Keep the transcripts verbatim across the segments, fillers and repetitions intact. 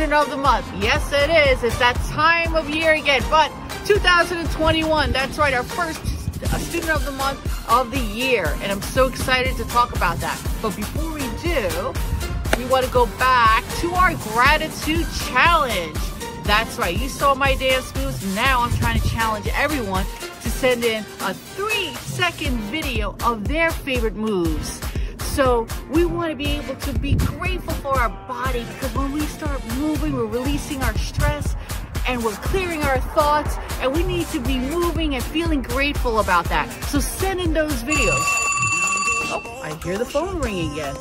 Student of the Month. Yes, it is. It's that time of year again. But two thousand twenty-one, that's right, our first Student of the Month of the year. And I'm so excited to talk about that. But before we do, we want to go back to our gratitude challenge. That's right, you saw my dance moves. Now I'm trying to challenge everyone to send in a three second video of their favorite moves. So we want to be able to be grateful for our body, because when we start moving, we're releasing our stress and we're clearing our thoughts, and we need to be moving and feeling grateful about that. So send in those videos. Oh, I hear the phone ringing again.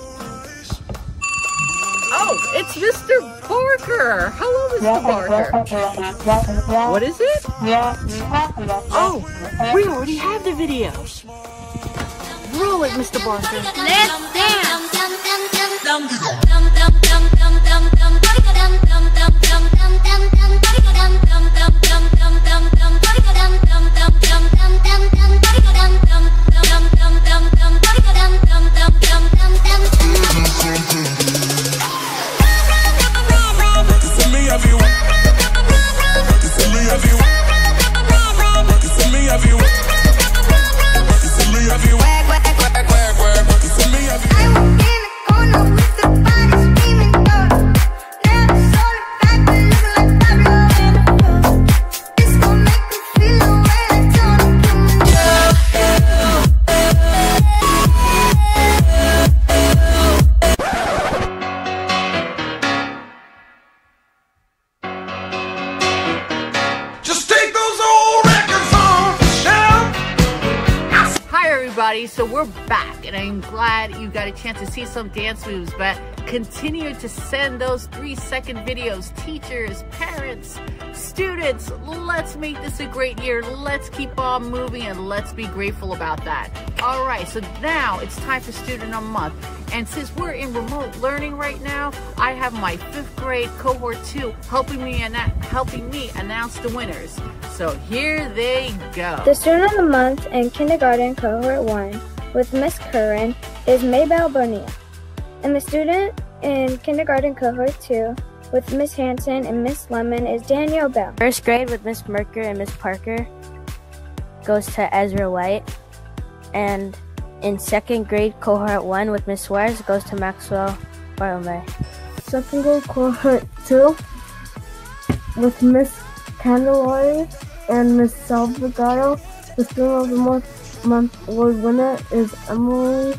Oh, it's Mister Parker. Hello, Mister Parker. What is it? Oh, we already have the video. Roll it, Mister Parker. Let's dance. So we're back, and I'm glad you got a chance to see some dance moves, but continue to send those three second videos. Teachers, parents, students, let's make this a great year. Let's keep on moving, and let's be grateful about that. All right, so now it's time for Student of the Month. And since we're in remote learning right now, I have my fifth grade cohort two helping me, helping me announce the winners. So here they go. The Student of the Month in Kindergarten Cohort one with Miss Curran is Maybelle Bonilla. And the student in Kindergarten Cohort two with Miss Hanson and Miss Lemon is Danielle Bell. First grade with Miss Merker and Miss Parker goes to Ezra White. And in second grade Cohort one with Miss Suarez goes to Maxwell Bartolome. Second grade Cohort two with Miss Candelaria and Miss Salvador. The Student of the Month, month award winner is Emily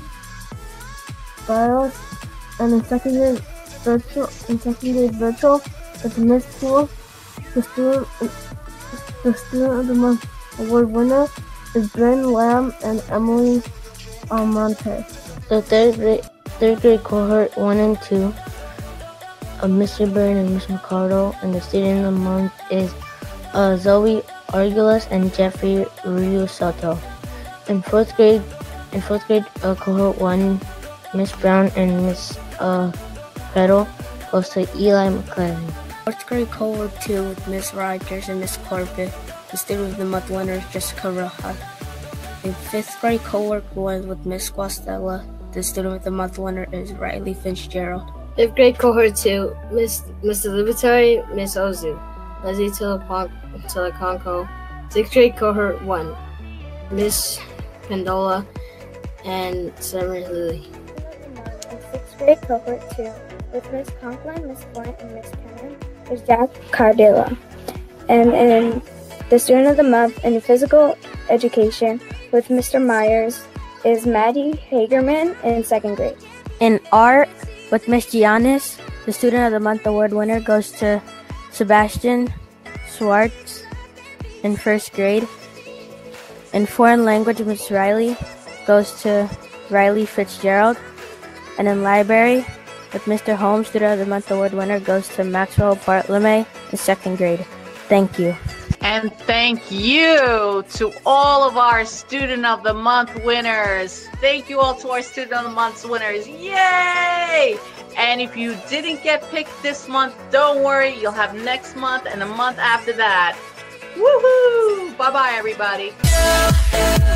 Biles. And in second grade virtual, in second grade virtual with Miss Poole, the student, the Student of the Month award winner is Bryn Lamb and Emily Almonte. The third grade, third grade Cohort one and two of Mister Byrne and Miss McCardle, and the Student of the Month is uh, Zoe Argulas and Jeffrey Ryu Soto. In fourth grade, in fourth grade uh, Cohort one, Miss Brown and Miss uh, Fettle goes to Eli McLaren. Fourth grade Cohort two with Miss Rogers and Miss Corbett. The Student of the Month winner is Jessica Rojas. In fifth grade Cohort one with Miss Guastella, the Student of the Month winner is Riley Fitzgerald. Fifth grade Cohort two, Miss Mister Libertari, Miss Ozu, Leslie Teleconco. Sixth grade Cohort one, Miss Pendola and Summer Lily. In sixth grade Cohort two with Miss Conklin, Miss Flint, and Miss Cannon is Jack Cardilla. And in the Student of the Month in Physical Education with Mister Myers is Maddie Hagerman in second grade. In art with Miss Giannis, the Student of the Month award winner goes to Sebastian Schwartz in first grade. In foreign language, Miss Riley goes to Riley Fitzgerald. And in library with Mister Holmes, Student of the Month award winner goes to Maxwell Bartolome in second grade. Thank you. And thank you to all of our Student of the Month winners. Thank you all to our Student of the Month winners. Yay! And if you didn't get picked this month, don't worry. You'll have next month and the month after that. Woohoo! Bye-bye, everybody.